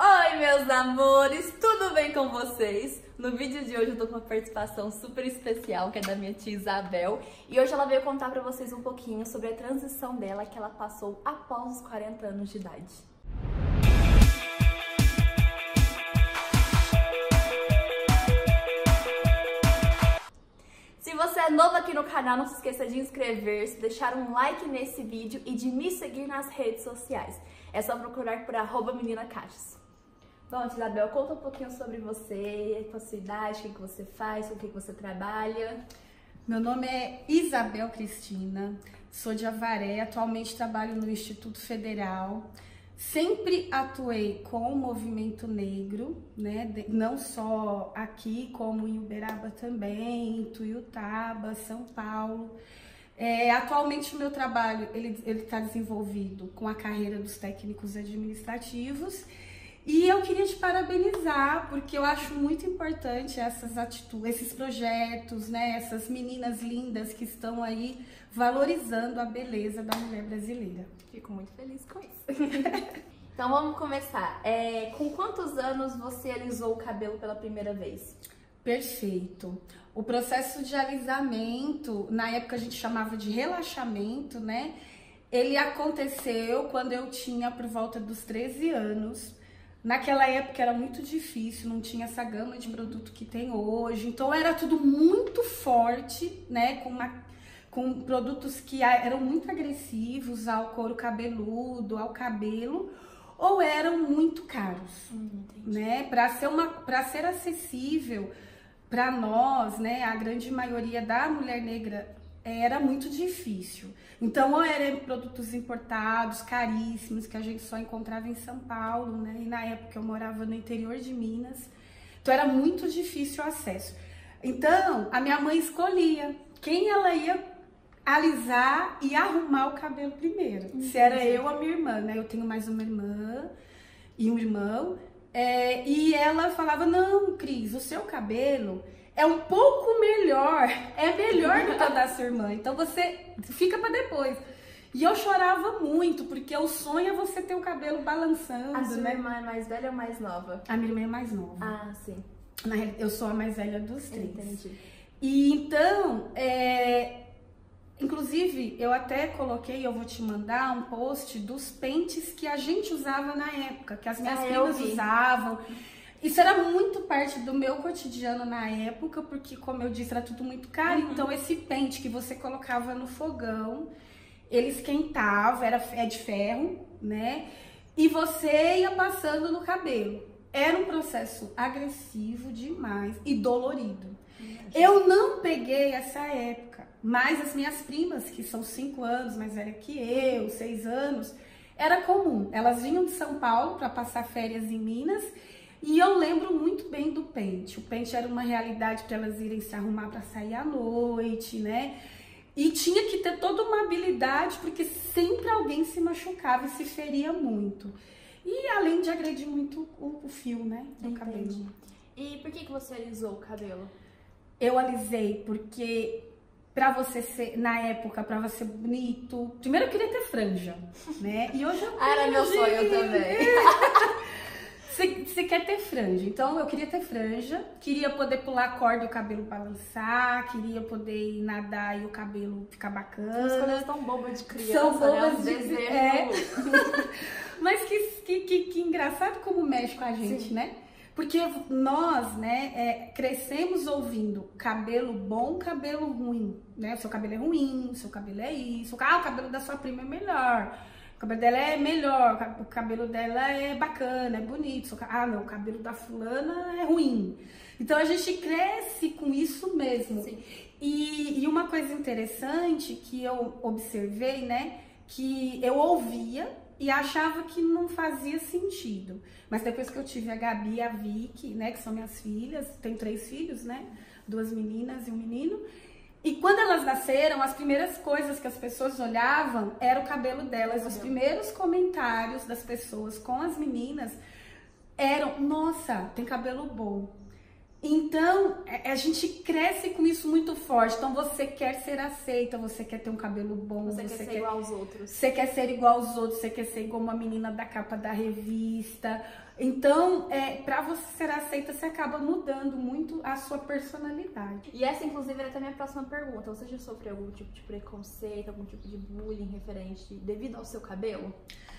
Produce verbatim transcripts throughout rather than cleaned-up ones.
Oi, meus amores, tudo bem com vocês? No vídeo de hoje eu tô com uma participação super especial, que é da minha tia Isabel, e hoje ela veio contar pra vocês um pouquinho sobre a transição dela que ela passou após os quarenta anos de idade. Se você é novo aqui no canal, não se esqueça de inscrever-se, deixar um like nesse vídeo e de me seguir nas redes sociais. É só procurar por arroba menina Caches. Bom, tia Isabel, conta um pouquinho sobre você, com a sua idade, o que você faz, com o que você trabalha. Meu nome é Isabel Cristina, sou de Avaré, atualmente trabalho no Instituto Federal. Sempre atuei com o movimento negro, né? Não só aqui, como em Uberaba também, em Tuiutaba, São Paulo. É, atualmente o meu trabalho ele está desenvolvido com a carreira dos técnicos administrativos. E eu queria te parabenizar, porque eu acho muito importante essas atitudes, esses projetos, né? Essas meninas lindas que estão aí valorizando a beleza da mulher brasileira. Fico muito feliz com isso. Então vamos começar. É, com quantos anos você alisou o cabelo pela primeira vez? Perfeito. O processo de alisamento, na época a gente chamava de relaxamento, né? Ele aconteceu quando eu tinha por volta dos treze anos. Naquela época era muito difícil, não tinha essa gama de produto que tem hoje, então era tudo muito forte, né, com, uma, com produtos que eram muito agressivos ao couro cabeludo, ao cabelo, ou eram muito caros, hum, né, para ser uma, para ser acessível para nós, né, a grande maioria da mulher negra era muito difícil. Então, ou eram produtos importados, caríssimos, que a gente só encontrava em São Paulo, né? E na época eu morava no interior de Minas. Então, era muito difícil o acesso. Então, a minha mãe escolhia quem ela ia alisar e arrumar o cabelo primeiro. Uhum. Se era eu ou a minha irmã, né? Eu tenho mais uma irmã e um irmão. É, e ela falava, não, Cris, o seu cabelo é um pouco melhor, é melhor do que o da sua irmã, então você fica pra depois. E eu chorava muito, porque o sonho é você ter o cabelo balançando, A sua né? irmã é mais velha ou mais nova? A minha irmã é mais nova. Ah, sim. Na realidade, eu sou a mais velha dos três. Entendi. E então, é... inclusive, eu até coloquei, eu vou te mandar um post dos pentes que a gente usava na época, que as minhas ah, primas usavam. Isso era muito parte do meu cotidiano na época, porque, como eu disse, era tudo muito caro. Uhum. Então, esse pente que você colocava no fogão, ele esquentava, era, é de ferro, né? E você ia passando no cabelo. Era um processo agressivo demais e dolorido. Uhum. Eu não peguei essa época, mas as minhas primas, que são cinco anos mais velhas que eu, seis anos, era comum. Elas vinham de São Paulo para passar férias em Minas. E eu lembro muito bem do pente. O pente era uma realidade para elas irem se arrumar para sair à noite, né? E tinha que ter toda uma habilidade, porque sempre alguém se machucava e se feria muito. E além de agredir muito o, o fio, né, do Entendi. cabelo. E por que que você alisou o cabelo? Eu alisei porque pra você ser, na época, pra você ser bonito, primeiro eu queria ter franja, né? E hoje eu ah, era meu sonho também. Você quer ter franja, então eu queria ter franja, queria poder pular a corda e o cabelo balançar, queria poder ir nadar e o cabelo ficar bacana. As coisas tão bobas de criança, São bobas né? de... É. Mas que, que, que, que engraçado como mexe com a gente, sim, né? Porque nós, né, é, crescemos ouvindo cabelo bom, cabelo ruim, né? O seu cabelo é ruim, o seu cabelo é isso, ah, o cabelo da sua prima é melhor. O cabelo dela é melhor, o cabelo dela é bacana, é bonito. Ah, não, o cabelo da fulana é ruim. Então, a gente cresce com isso mesmo. E, e uma coisa interessante que eu observei, né, que eu ouvia e achava que não fazia sentido. Mas depois que eu tive a Gabi e a Vicky, né, que são minhas filhas, tenho três filhos, né, duas meninas e um menino. E quando elas nasceram, as primeiras coisas que as pessoas olhavam era o cabelo delas. Os primeiros comentários das pessoas com as meninas eram, nossa, tem cabelo bom. Então, a gente cresce com isso muito forte. Então, você quer ser aceita, você quer ter um cabelo bom. Você, você quer ser quer, igual aos outros. Você quer ser igual aos outros, você quer ser igual uma menina da capa da revista. Então, é, para você ser aceita, você acaba mudando muito a sua personalidade. E essa, inclusive, era até a minha próxima pergunta. Você já sofreu algum tipo de preconceito, algum tipo de bullying referente devido ao seu cabelo?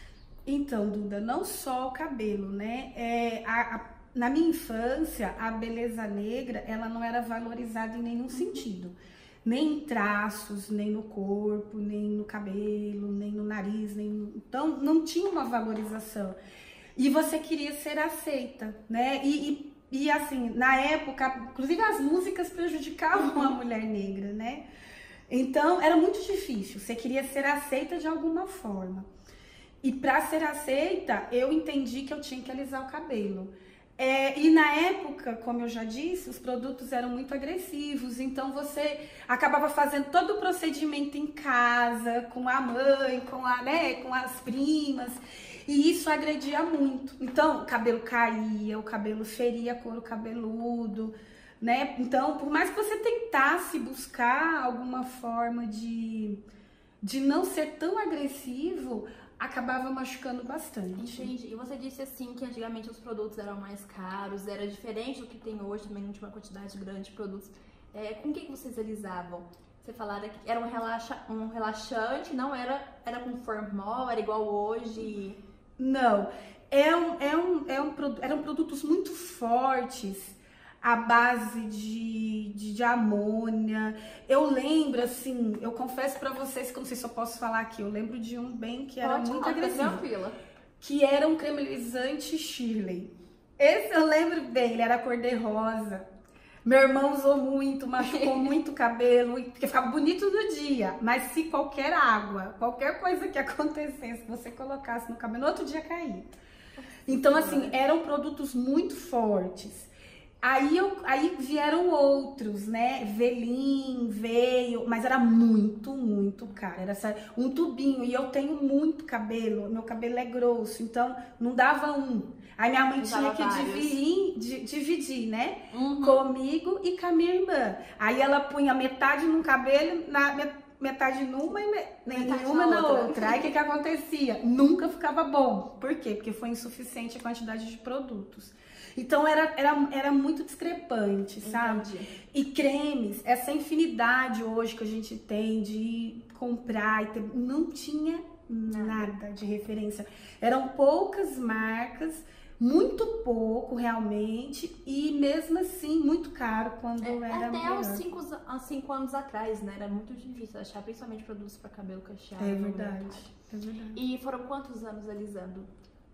Então, Duda, não só o cabelo, né? É, a, a, na minha infância, a beleza negra, ela não era valorizada em nenhum sentido. Nem em traços, nem no corpo, nem no cabelo, nem no nariz, nem no... Então, não tinha uma valorização. E você queria ser aceita, né? E, e, e assim, na época, inclusive as músicas prejudicavam a mulher negra, né? Então, era muito difícil. Você queria ser aceita de alguma forma. E para ser aceita, eu entendi que eu tinha que alisar o cabelo. É, e na época, como eu já disse, os produtos eram muito agressivos, então você acabava fazendo todo o procedimento em casa, com a mãe, com, a, né, com as primas, e isso agredia muito. Então, o cabelo caía, o cabelo feria couro cabeludo, né? Então, por mais que você tentasse buscar alguma forma de, de não ser tão agressivo, acabava machucando bastante. Entendi. E você disse assim que antigamente os produtos eram mais caros, era diferente do que tem hoje, também não tinha uma quantidade grande de produtos. É, com o que vocês alisavam? Você falaram que era um, relaxa, um relaxante, não era, era com formol, era igual hoje? Não, é um, é um, é um, eram produtos muito fortes, à base de, de, de amônia. Eu lembro, assim, eu confesso pra vocês que eu não sei se eu posso falar aqui, eu lembro de um bem que era Pode muito falar, agressivo, tranquila. Que era um cremelizante Shirley. Esse eu lembro bem, ele era cor-de-rosa. Meu irmão usou muito, machucou muito o cabelo, porque ficava bonito no dia, mas se qualquer água, qualquer coisa que acontecesse, você colocasse no cabelo, no outro dia caía. Então, assim, eram produtos muito fortes. Aí, eu, aí vieram outros, né? Velim veio, mas era muito, muito caro. Era um tubinho. E eu tenho muito cabelo, meu cabelo é grosso, então não dava um. Aí minha mãe tinha que dividir, dividir, né? Uhum. Comigo e com a minha irmã. Aí ela punha metade no cabelo, na, metade numa e metade uma na outra. outra. Aí o que, que acontecia? Nunca ficava bom. Por quê? Porque foi insuficiente a quantidade de produtos. Então era, era, era muito discrepante, sabe? Entendi. E cremes, essa infinidade hoje que a gente tem de comprar e ter, não tinha nada de referência. Eram poucas marcas, muito pouco realmente, e mesmo assim muito caro quando é, era até melhor. uns cinco, cinco anos atrás, né? Era muito difícil achar, principalmente produtos para cabelo cacheado. É verdade, é verdade. E foram quantos anos alisando?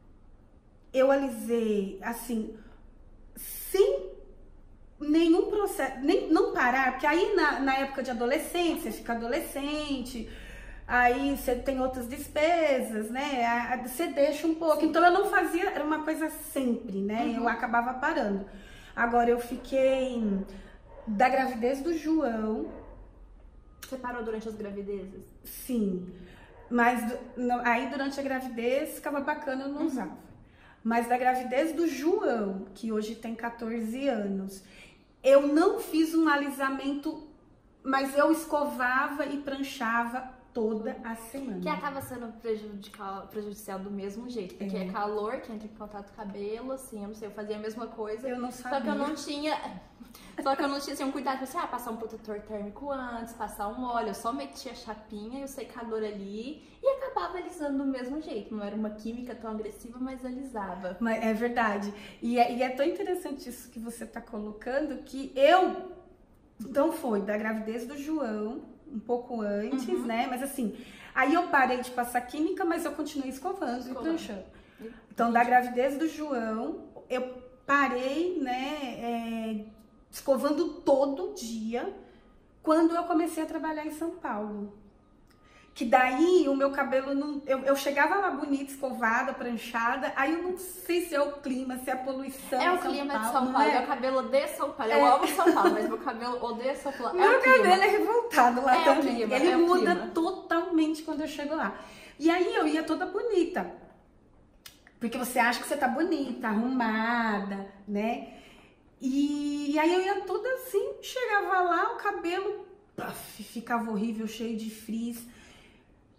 Eu alisei, assim, sem nenhum processo, nem, não parar, porque aí na, na época de adolescência, você fica adolescente, aí você tem outras despesas, né, você deixa um pouco. Sim. Então eu não fazia, era uma coisa sempre, né, uhum. Eu acabava parando. Agora eu fiquei da gravidez do João. Você parou durante as gravidezes? Sim, mas aí durante a gravidez ficava bacana, eu não uhum. usava. Mas da gravidez do João, que hoje tem quatorze anos, eu não fiz um alisamento, mas eu escovava e pranchava toda a semana. Que acaba sendo prejudicial, prejudicial do mesmo jeito, porque é. é calor que entra em contato com o cabelo, assim, eu não sei, eu fazia a mesma coisa. Eu não sabia. Só que eu não tinha, só que eu não tinha assim, um cuidado, assim, ah, passar um protetor térmico antes, passar um óleo, eu só metia a chapinha e o secador ali e acabava alisando do mesmo jeito. Não era uma química tão agressiva, mas alisava. Mas é verdade. E é, e é tão interessante isso que você tá colocando, que eu, então foi da gravidez do João, um pouco antes, uhum. né? Mas assim, aí eu parei de passar química, mas eu continuei escovando, escovando. e pranchando. Então, da gravidez do João, eu parei, né, é, escovando todo dia, quando eu comecei a trabalhar em São Paulo. Que daí o meu cabelo, não, eu, eu chegava lá bonita, escovada, pranchada, aí eu não sei se é o clima, se é a poluição. É o São clima Paulo, de São Paulo, é? Meu cabelo odeia São Paulo, É. eu amo São Paulo, mas meu cabelo odeia São Paulo. Meu é cabelo é revoltado lá é também, clima, ele é muda clima. totalmente quando eu chego lá. E aí eu ia toda bonita, porque você acha que você tá bonita, arrumada, né? E, e aí eu ia toda assim, chegava lá, o cabelo puff, ficava horrível, cheio de frizz.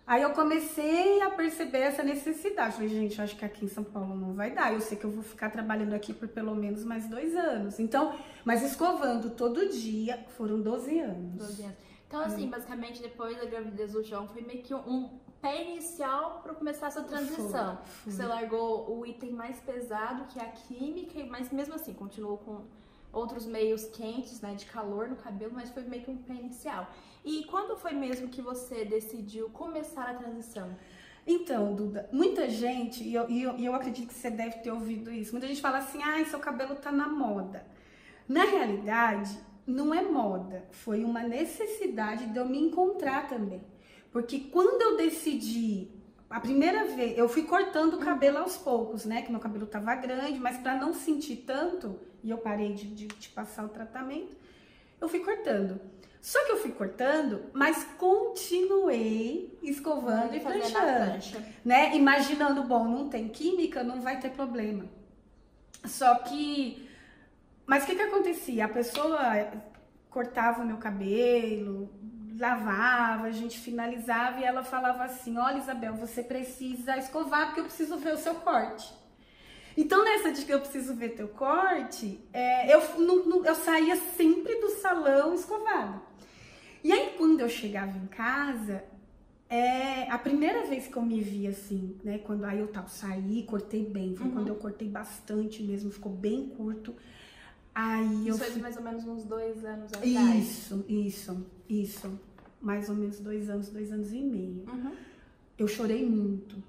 Aí eu comecei a perceber essa necessidade. Falei, gente, eu acho que aqui em São Paulo não vai dar. Eu sei que eu vou ficar trabalhando aqui por pelo menos mais dois anos. Então, mas escovando todo dia, foram doze anos. doze anos. Então, assim, hum. basicamente, depois da gravidez do João, foi meio que um pé inicial para começar essa transição. Foi, foi. Você largou o item mais pesado, que é a química, mas mesmo assim, continuou com outros meios quentes, né, de calor no cabelo, mas foi meio que um pé inicial. E quando foi mesmo que você decidiu começar a transição? Então, Duda, muita gente, e eu, e eu, e eu acredito que você deve ter ouvido isso, muita gente fala assim, ai, seu cabelo tá na moda. Na realidade, não é moda, foi uma necessidade de eu me encontrar também. Porque quando eu decidi, a primeira vez, eu fui cortando o cabelo aos poucos, né, que meu cabelo tava grande, mas para não sentir tanto, e eu parei de, de, de passar o tratamento, eu fui cortando. Só que eu fui cortando, mas continuei escovando e pranchando, né? Imaginando, bom, não tem química, não vai ter problema. Só que, mas o que que acontecia? A pessoa cortava o meu cabelo, lavava, a gente finalizava e ela falava assim, olha, Isabel, você precisa escovar porque eu preciso ver o seu corte. Então, nessa de que eu preciso ver teu corte, é, eu, não, não, eu saía sempre do salão escovada. E aí, quando eu chegava em casa, é, a primeira vez que eu me vi assim, né, quando aí eu tal, saí, cortei bem, foi uhum. quando eu cortei bastante mesmo, ficou bem curto. Aí isso eu fez fui... mais ou menos uns dois anos atrás. Isso, isso, isso. Mais ou menos dois anos, dois anos e meio. Uhum. Eu chorei muito.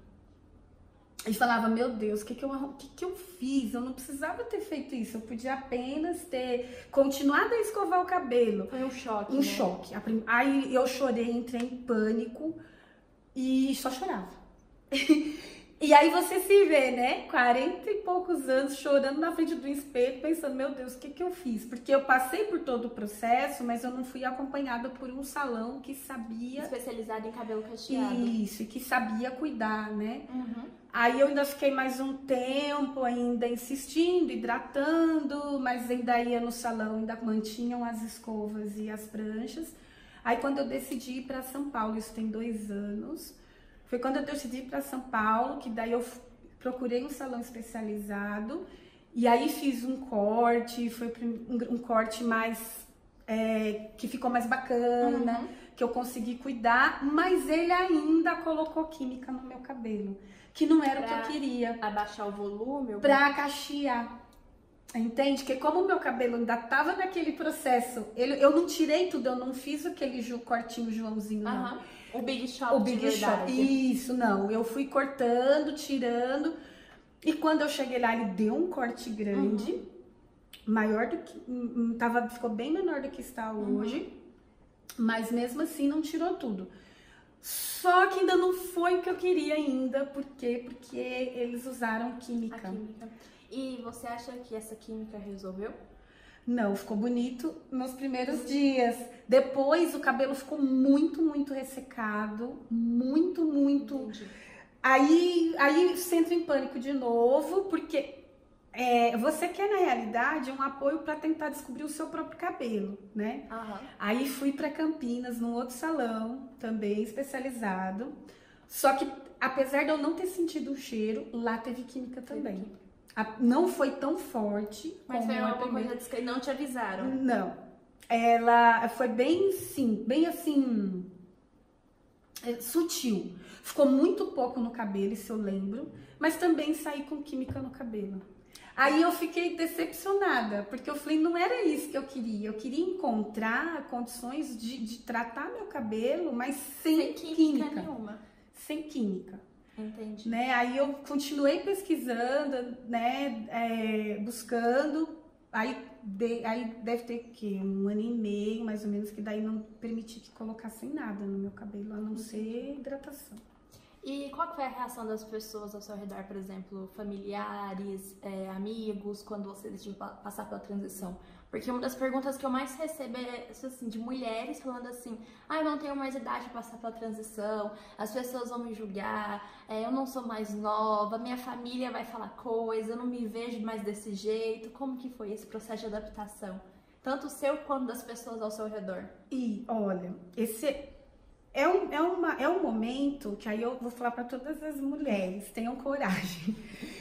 E falava, meu Deus, o que que, eu, que que eu fiz? Eu não precisava ter feito isso. Eu podia apenas ter continuado a escovar o cabelo. Foi um choque, Um né? choque. Aí eu chorei, entrei em pânico e só chorava. E aí você se vê, né? quarenta e poucos anos chorando na frente do espelho, pensando, meu Deus, o que que eu fiz? Porque eu passei por todo o processo, mas eu não fui acompanhada por um salão que sabia... Especializado em cabelo cacheado. Isso, e que sabia cuidar, né? Uhum. Aí eu ainda fiquei mais um tempo ainda insistindo, hidratando, mas ainda ia no salão, ainda mantinham as escovas e as pranchas. Aí quando eu decidi ir para São Paulo, isso tem dois anos, foi quando eu decidi ir para São Paulo, que daí eu procurei um salão especializado e aí fiz um corte, foi um, um corte mais, é, que ficou mais bacana, uhum. que eu consegui cuidar, mas ele ainda colocou química no meu cabelo, que não era pra o que eu queria. Abaixar o volume? Pra cachear. Entende? Que como o meu cabelo ainda tava naquele processo, ele, eu não tirei tudo, eu não fiz aquele ju, cortinho Joãozinho, não. Uhum. O Big Shot, o Big Shot. Isso, não. Eu fui cortando, tirando. E quando eu cheguei lá, ele deu um corte grande. Uhum. Maior do que... Tava, ficou bem menor do que está hoje. Uhum. Mas mesmo assim, não tirou tudo. Só que ainda não foi o que eu queria ainda. Por quê? Porque eles usaram química. A química. E você acha que essa química resolveu? Não, ficou bonito nos primeiros dias. Depois o cabelo ficou muito, muito ressecado. Muito, muito. Entendi. Aí, aí você entra em pânico de novo, porque é, você quer, na realidade, um apoio para tentar descobrir o seu próprio cabelo, né? Uhum. Aí fui para Campinas, num outro salão, também especializado. Só que, apesar de eu não ter sentido o cheiro, lá teve química também. Teve química. A, não foi tão forte. Mas como foi a alguma coisa que não te avisaram? Não. Ela foi bem, sim, bem assim, é, sutil. Ficou muito pouco no cabelo, isso eu lembro. Mas também saí com química no cabelo. Aí eu fiquei decepcionada, porque eu falei, não era isso que eu queria. Eu queria encontrar condições de, de tratar meu cabelo, mas sem, sem química, química nenhuma. Sem química. Entendi. Né? Aí eu continuei pesquisando, né? É, buscando, aí, de, aí deve ter que um ano e meio, mais ou menos, que daí não permiti que colocassem nada no meu cabelo, a não ser hidratação. E qual foi a reação das pessoas ao seu redor, por exemplo, familiares, é, amigos, quando você decidiu passar pela transição? Porque uma das perguntas que eu mais recebo é assim, de mulheres falando assim, ah, eu não tenho mais idade para passar pela transição, as pessoas vão me julgar, é, eu não sou mais nova, minha família vai falar coisa, eu não me vejo mais desse jeito. Como que foi esse processo de adaptação? Tanto o seu quanto das pessoas ao seu redor. E, olha, esse... é um, é, uma, é um momento que aí eu vou falar para todas as mulheres, tenham coragem.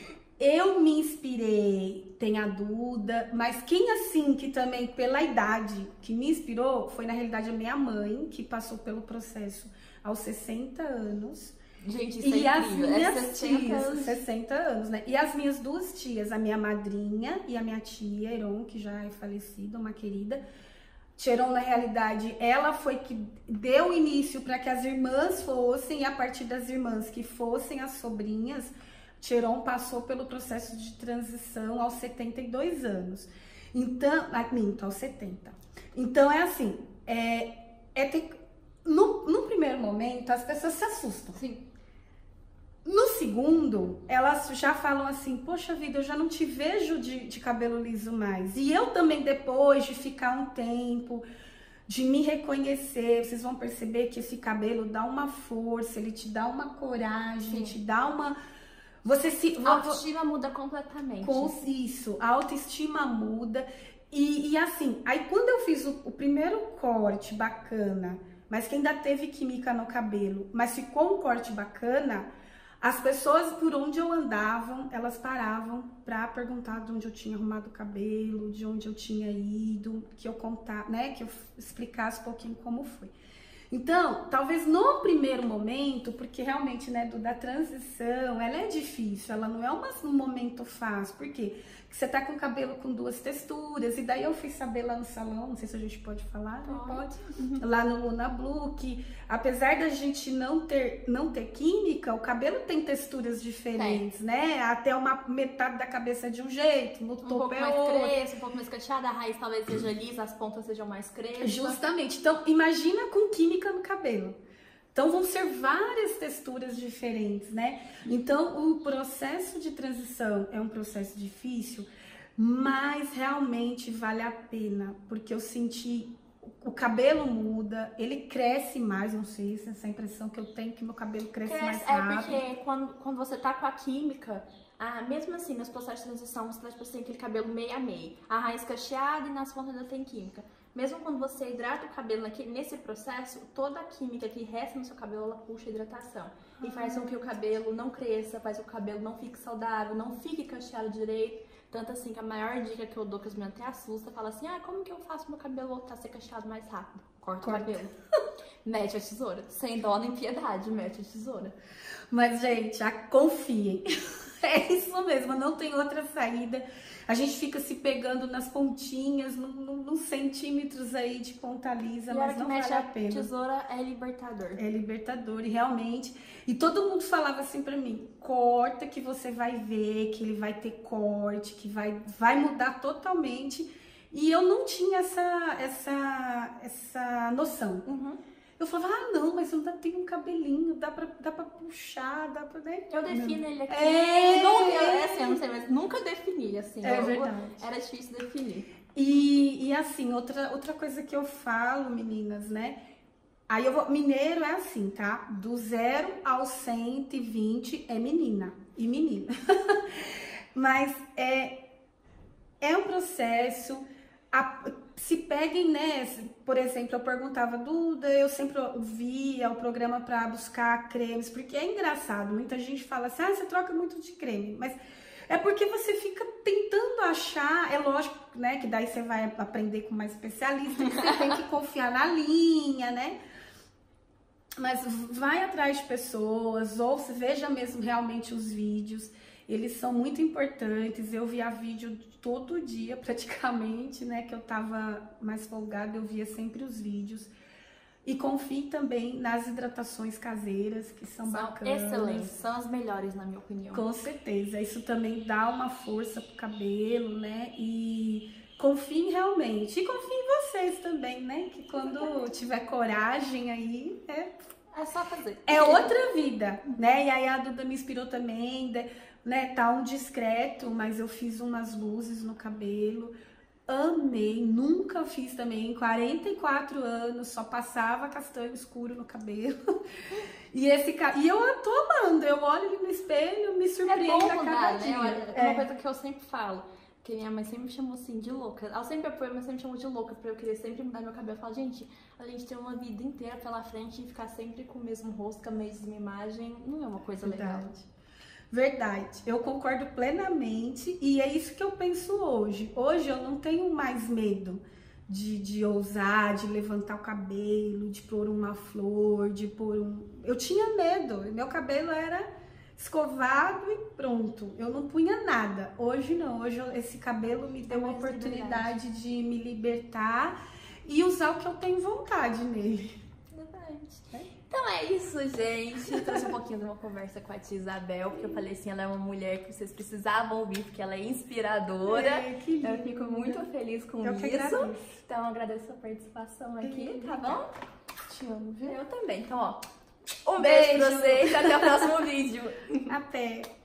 Eu me inspirei, tem a Duda, mas quem assim que também pela idade que me inspirou foi na realidade a minha mãe, que passou pelo processo aos sessenta anos. Gente, isso e é as incrível. minhas é sessenta tias, anos. sessenta anos, né? E as minhas duas tias, a minha madrinha e a minha tia Heron, que já é falecida, uma querida. Heron, na realidade, ela foi que deu início para que as irmãs fossem, e a partir das irmãs que fossem as sobrinhas, Heron passou pelo processo de transição aos setenta e dois anos. Então, ah, minto, aos setenta. Então, é assim, é, é ter, no, no primeiro momento, as pessoas se assustam. Sim. No segundo, elas já falam assim, poxa vida, eu já não te vejo de, de cabelo liso mais. E eu também, depois de ficar um tempo, de me reconhecer, vocês vão perceber que esse cabelo dá uma força, ele te dá uma coragem, Sim. te dá uma... Você se... A autoestima muda completamente. Com isso, a autoestima muda. E, e assim, aí quando eu fiz o, o primeiro corte bacana, mas que ainda teve química no cabelo, mas ficou um corte bacana, as pessoas por onde eu andava, elas paravam pra perguntar de onde eu tinha arrumado o cabelo, de onde eu tinha ido, que eu contar, né, que eu explicasse um pouquinho como foi. Então, talvez no primeiro momento, porque realmente, né, do, da transição, ela é difícil, ela não é uma, um momento fácil, por quê? Porque você tá com o cabelo com duas texturas, e daí eu fui saber lá no salão, não sei se a gente pode falar, não pode, lá no Luna Blue, que apesar da gente não ter, não ter química, o cabelo tem texturas diferentes, é. né? Até uma metade da cabeça de um jeito, no um topo pouco é mais outro. crespo, um pouco mais cacheada, a raiz talvez seja lisa, as pontas sejam mais crespas. Justamente, então imagina com química no cabelo. Então vão ser várias texturas diferentes, né? Então o processo de transição é um processo difícil, mas realmente vale a pena, porque eu senti o cabelo muda, ele cresce mais, não sei se essa impressão que eu tenho que meu cabelo cresce, cresce mais rápido. É porque quando, quando você tá com a química, ah, mesmo assim nos processos de transição você tá tipo assim, aquele cabelo meio a meio, a raiz cacheada e nas pontas ainda tem química. Mesmo quando você hidrata o cabelo naquele, nesse processo, toda a química que resta no seu cabelo, ela puxa a hidratação. E ah. faz com que o cabelo não cresça, faz com que o cabelo não fique saudável, não fique cacheado direito. Tanto assim que a maior dica que eu dou, que as meninas até assustam, fala assim, ah, como que eu faço meu cabelo voltar a ser cacheado mais rápido? Corta, Corta. o cabelo. Mete a tesoura. Sem dó nem piedade, mete a tesoura. Mas, gente, a, confiem. É isso mesmo, não tem outra saída. A gente fica se pegando nas pontinhas, nos centímetros aí de ponta lisa, e mas não vale a pena. Tesoura é libertador. É libertador, e realmente. E todo mundo falava assim pra mim, corta que você vai ver, que ele vai ter corte, que vai, vai mudar totalmente. E eu não tinha essa, essa, essa noção. Uhum. Eu falava, ah, não, mas eu ainda tenho um cabelinho, dá pra, dá pra puxar, dá pra... Né? Eu defino ele aqui. É, não, eu, é assim, eu não sei, mas nunca defini, assim. É eu, verdade. Era difícil definir. E, e assim, outra, outra coisa que eu falo, meninas, né? Aí eu vou... Mineiro é assim, tá? Do zero aos cento e vinte é menina e menina. Mas é, é um processo... A, se peguem, né? Por exemplo, eu perguntava, Duda, eu sempre via o programa para buscar cremes, porque é engraçado, muita gente fala assim, ah, você troca muito de creme, mas é porque você fica tentando achar, é lógico, né, que daí você vai aprender com mais especialista, que você tem que confiar na linha, né? Mas vai atrás de pessoas, ou se veja mesmo realmente os vídeos, eles são muito importantes. Eu via vídeo todo dia, praticamente, né? Que eu tava mais folgada, eu via sempre os vídeos. E confie também nas hidratações caseiras, que são, são bacanas. Excelentes, são as melhores, na minha opinião. Com certeza, isso também dá uma força pro cabelo, né? E confiem realmente. E confiem em vocês também, né? Que quando tiver coragem aí, é... É só fazer. É outra vida, né? E aí a Duda me inspirou também, né? Tá um discreto, mas eu fiz umas luzes no cabelo. Amei, nunca fiz também, em quarenta e quatro anos, só passava castanho escuro no cabelo. E, esse, e eu tô amando, eu olho no espelho, me surpreendo é bom a cada mudar, dia. Né? Olha, é uma coisa que eu sempre falo. Porque minha mãe sempre me chamou assim de louca. Ela sempre apoiou, mas sempre me chamou de louca, porque eu queria sempre mudar meu cabelo. Eu falo, gente, a gente tem uma vida inteira pela frente e ficar sempre com o mesmo rosto, com a mesma imagem, não é uma coisa Verdade. legal. Verdade, eu concordo plenamente e é isso que eu penso hoje. Hoje eu não tenho mais medo de, de ousar, de levantar o cabelo, de pôr uma flor, de pôr um... Eu tinha medo, meu cabelo era escovado e pronto, eu não punha nada. Hoje não, hoje eu, esse cabelo me deu uma oportunidade de me libertar e usar o que eu tenho vontade nele. Verdade. Então é isso, gente. Eu trouxe um pouquinho de uma conversa com a tia Isabel, porque eu falei assim, ela é uma mulher que vocês precisavam ouvir, porque ela é inspiradora. É, que linda. Eu fico muito feliz com eu isso. Que agradeço. Então eu agradeço a participação aqui, tá bom? Te amo, viu? Eu também. Então, ó, um beijo, beijo pra vocês e até o próximo vídeo. Até!